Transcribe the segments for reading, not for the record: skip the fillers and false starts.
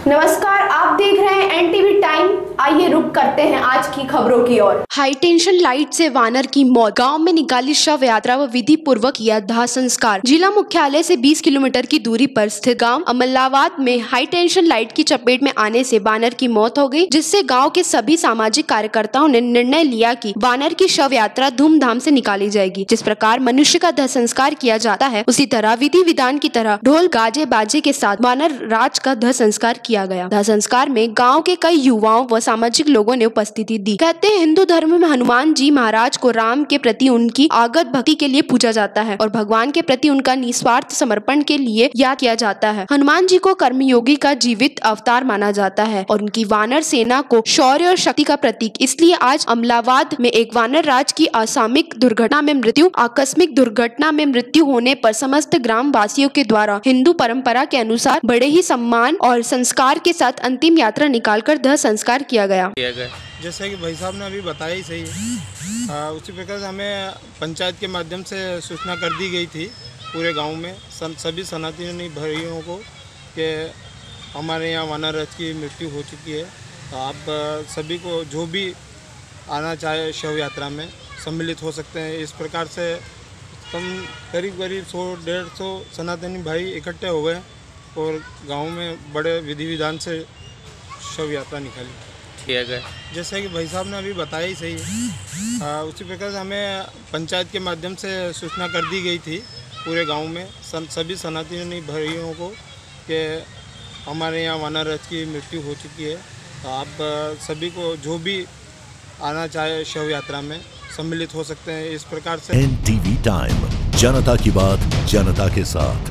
नमस्कार, आप देख रहे हैं एनटीवी टाइम। आइए रुक करते हैं आज की खबरों की ओर। हाई टेंशन लाइट से वानर की मौत, गांव में निकाली शव यात्रा व विधि पूर्वक किया दाह संस्कार। जिला मुख्यालय से 20 किलोमीटर की दूरी पर स्थित गांव अमलाबाद में हाई टेंशन लाइट की चपेट में आने से वानर की मौत हो गई, जिससे गांव के सभी सामाजिक कार्यकर्ताओं ने निर्णय लिया कि वानर की शव यात्रा धूमधाम से निकाली जाएगी। जिस प्रकार मनुष्य का दाह संस्कार किया जाता है, उसी तरह विधि विधान की तरह ढोल गाजे बाजे के साथ वानर राज का दाह संस्कार किया गया। दाह संस्कार में गांव के कई युवाओं व सामाजिक लोगों ने उपस्थिति दी। कहते हैं, हिंदू धर्म में हनुमान जी महाराज को राम के प्रति उनकी आगत भक्ति के लिए पूजा जाता है और भगवान के प्रति उनका निस्वार्थ समर्पण के लिए याद किया जाता है। हनुमान जी को कर्मयोगी का जीवित अवतार माना जाता है और उनकी वानर सेना को शौर्य और शक्ति का प्रतीक। इसलिए आज अमलाबाद में एक वानर राज की आकस्मिक दुर्घटना में मृत्यु होने पर समस्त ग्राम वासियों के द्वारा हिंदू परंपरा के अनुसार बड़े ही सम्मान और संस्कार के साथ अंतिम यात्रा निकालकर दाह संस्कार किया गया। जैसा कि भाई साहब ने अभी बताया ही सही है, उसी प्रकार से हमें पंचायत के माध्यम से सूचना कर दी गई थी पूरे गांव में सभी सनातनी भाइयों को कि हमारे यहाँ वानर राज की मृत्यु हो चुकी है। तो आप सभी को जो भी आना चाहे शव यात्रा में सम्मिलित हो सकते हैं। इस प्रकार से हम करीब 100-150 सनातनी भाई इकट्ठे हो गए और गांव में बड़े विधि विधान से शव यात्रा निकाली। ठीक है, जैसा कि भाई साहब ने अभी बताया ही सही है, उसी प्रकार से हमें पंचायत के माध्यम से सूचना कर दी गई थी पूरे गांव में सभी सनातनी भाइयों को कि हमारे यहाँ वानर राज की मृत्यु हो चुकी है। तो आप सभी को जो भी आना चाहे शव यात्रा में सम्मिलित हो सकते हैं। इस प्रकार से एनटीवी टाइम, जनता की बात जनता के साथ।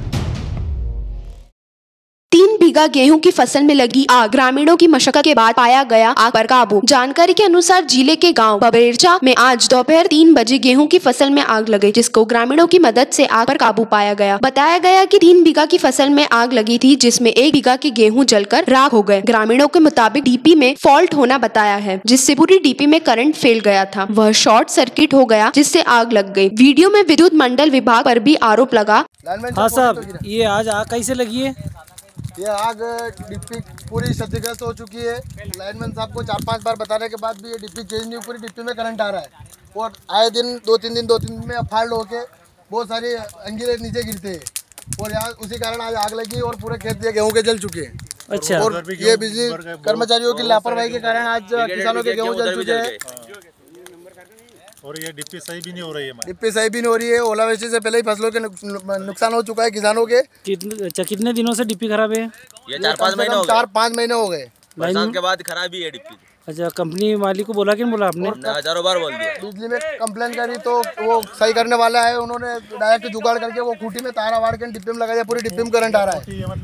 3 बीघा गेहूं की फसल में लगी आग, ग्रामीणों की मशक्कत के बाद पाया गया आग पर काबू। जानकारी के अनुसार जिले के गांव बबेरचा में आज दोपहर 3 बजे गेहूं की फसल में आग लगी, जिसको ग्रामीणों की मदद से आग पर काबू पाया गया। बताया गया कि 3 बीघा की फसल में आग लगी थी, जिसमें 1 बीघा के गेहूं जलकर राख हो गए। ग्रामीणों के मुताबिक डीपी में फॉल्ट होना बताया है, जिससे पूरी डीपी में करंट फैल गया था। वह शॉर्ट सर्किट हो गया, जिससे आग लग गई। वीडियो में विद्युत मंडल विभाग पर भी आरोप लगा। हाँ साहब, ये आज आग कैसे लगी है? ये आग डिप्पी पूरी क्षतिग्रस्त हो चुकी है। लाइनमैन साहब को 4-5 बार बताने के बाद भी ये डिप्पी चेंज नहीं, पूरी डिप्पी में करंट आ रहा है और आए दिन 2-3 दिन में फाल्ट होके बहुत सारी अंगीरे नीचे गिरते हैं और यहाँ उसी कारण आज आग लगी और पूरे खेत गेहूँ के जल चुके हैं। अच्छा, और ये बिजली कर्मचारियों की लापरवाही के कारण आज किसानों के गेहूँ जल चुके हैं और ये डिप्पी सही भी नहीं हो रही है। डिप्पी सही भी नहीं हो रही है। ओलावृष्टि से पहले ही फसलों के नुकसान हो चुका है किसानों के। कितने दिनों से डिप्पी खराब है? ये 4-5 महीने हो गए। 4-5 महीने हो गए। बरसात के बाद खराब ही है डिप्पी। अच्छा, कंपनी वाली को बोला कि नहीं बोला आपने? हजारों बार बोल दिया। बिजली में कंप्लेन करी तो वो सही करने वाला है, उन्होंने डायरेक्ट जुगाड़ करके वो खूंटी में तार वाड़ के डिप्पी में लगा दिया। पूरी डिप्पी में करंट आ रहा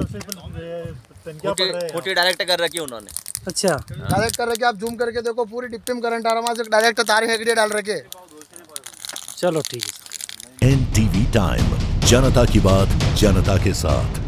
है। खूंटी डायरेक्ट कर रखी है उन्होंने। अच्छा, डायरेक्ट कर रखे, आप जूम करके देखो पूरी डिप्पी में करंट आ रहा है। वहाँ से डायरेक्ट तार फेंक डाल रखे। चलो ठीक है। एनटीवी टाइम, जनता की बात जनता के साथ।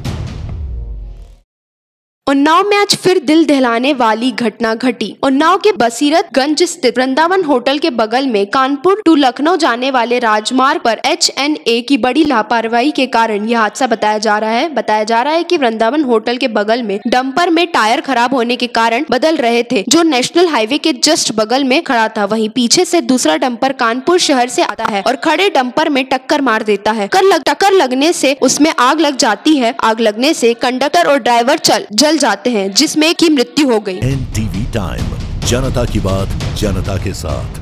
उन्नाव में आज फिर दिल दहलाने वाली घटना घटी। उन्नाव के बसीरतगंज स्थित वृंदावन होटल के बगल में कानपुर टू लखनऊ जाने वाले राजमार्ग पर HNA की बड़ी लापरवाही के कारण यह हादसा बताया जा रहा है कि वृंदावन होटल के बगल में डंपर में टायर खराब होने के कारण बदल रहे थे, जो नेशनल हाईवे के जस्ट बगल में खड़ा था। वहीं पीछे से दूसरा डंपर कानपुर शहर से आता है और खड़े डंपर में टक्कर मार देता है। टक्कर लगने से उसमें आग लग जाती है। आग लगने से कंडक्टर और ड्राइवर जल जाते हैं, जिसमें की मृत्यु हो गई। एनटीवी टाइम, जनता की बात जनता के साथ।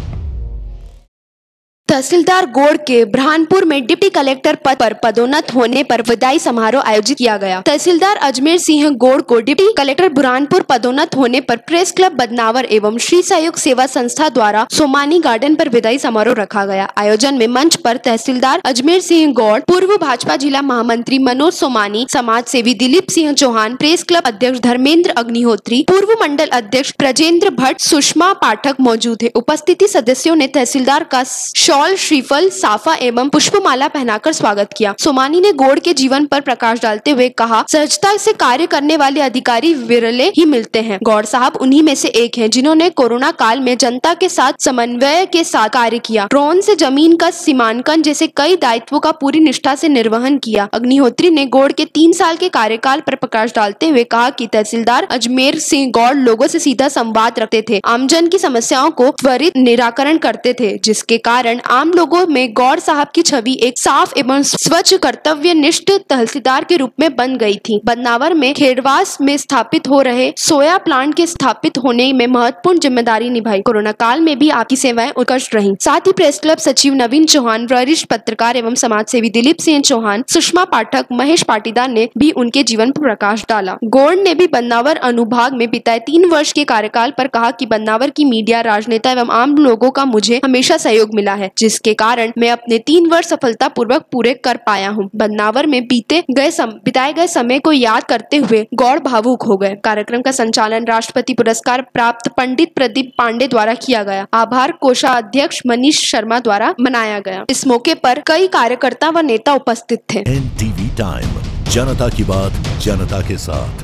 तहसीलदार गोड़ के ब्रहानपुर में डिप्टी कलेक्टर पद पर पदोन्नत होने पर विदाई समारोह आयोजित किया गया। तहसीलदार अजमेर सिंह गोड़ को डिप्टी कलेक्टर बुरहानपुर पदोन्नत होने पर प्रेस क्लब बदनावर एवं श्री सहयोग सेवा संस्था द्वारा सोमानी गार्डन पर विदाई समारोह रखा गया। आयोजन में मंच पर तहसीलदार अजमेर सिंह गौड़, पूर्व भाजपा जिला महामंत्री मनोज सोमानी, समाज सेवी दिलीप सिंह चौहान, प्रेस क्लब अध्यक्ष धर्मेंद्र अग्निहोत्री, पूर्व मंडल अध्यक्ष ब्रजेंद्र भट्ट, सुषमा पाठक मौजूद है। उपस्थिति सदस्यों ने तहसीलदार का शॉल फल, श्रीफल, साफा एवं पुष्पमाला पहनाकर स्वागत किया। सोमानी ने गौड़ के जीवन पर प्रकाश डालते हुए कहा, सहजता से कार्य करने वाले अधिकारी विरले ही मिलते हैं। गौड़ साहब उन्हीं में से एक हैं जिन्होंने कोरोना काल में जनता के साथ समन्वय के साथ कार्य किया। ड्रोन से जमीन का सीमांकन जैसे कई दायित्वों का पूरी निष्ठा से निर्वहन किया। अग्निहोत्री ने गौड़ के 3 साल के कार्यकाल पर प्रकाश डालते हुए कहा कि तहसीलदार अजमेर सिंह गौड़ लोगों से सीधा संवाद रखते थे, आमजन की समस्याओं को त्वरित निराकरण करते थे, जिसके कारण आम लोगों में गौड़ साहब की छवि एक साफ एवं स्वच्छ कर्तव्यनिष्ठ तहसीलदार के रूप में बन गई थी। बदनावर में खेड़वास में स्थापित हो रहे सोया प्लांट के स्थापित होने में महत्वपूर्ण जिम्मेदारी निभाई। कोरोना काल में भी आपकी सेवाएं उत्कृष्ट रहीं। साथ ही प्रेस क्लब सचिव नवीन चौहान, वरिष्ठ पत्रकार एवं समाज सेवी दिलीप सिंह चौहान, सुषमा पाठक, महेश पाटीदार ने भी उनके जीवन पर प्रकाश डाला। गौड़ ने भी बदनावर अनुभाग में बिताए 3 वर्ष के कार्यकाल पर कहा कि बदनावर की मीडिया, राजनेता एवं आम लोगों का मुझे हमेशा सहयोग मिला है, जिसके कारण मैं अपने 3 वर्ष सफलतापूर्वक पूरे कर पाया हूँ। बदनावर में बिताए गए समय को याद करते हुए गौड़ भावुक हो गए। कार्यक्रम का संचालन राष्ट्रपति पुरस्कार प्राप्त पंडित प्रदीप पांडे द्वारा किया गया। आभार कोषाध्यक्ष मनीष शर्मा द्वारा मनाया गया। इस मौके पर कई कार्यकर्ता व नेता उपस्थित थे। NTV टाइम, जनता की बात, जनता के साथ।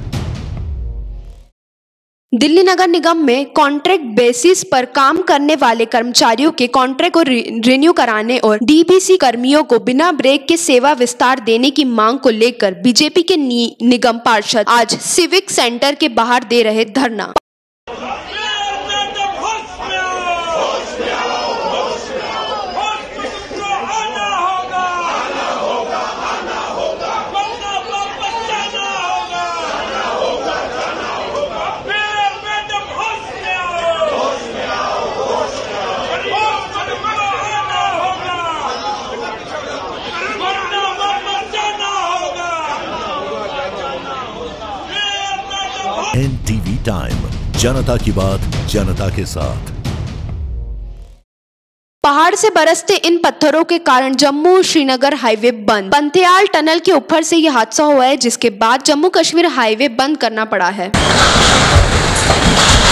दिल्ली नगर निगम में कॉन्ट्रैक्ट बेसिस पर काम करने वाले कर्मचारियों के कॉन्ट्रैक्ट को रिन्यू कराने और डीबीसी कर्मियों को बिना ब्रेक के सेवा विस्तार देने की मांग को लेकर बीजेपी के निगम पार्षद आज सिविक सेंटर के बाहर दे रहे धरना। NTV टाइम, जनता की बात, जनता के साथ। पहाड़ से बरसते इन पत्थरों के कारण जम्मू श्रीनगर हाईवे बंद। पंथियाल टनल के ऊपर से यह हादसा हुआ है, जिसके बाद जम्मू कश्मीर हाईवे बंद करना पड़ा है।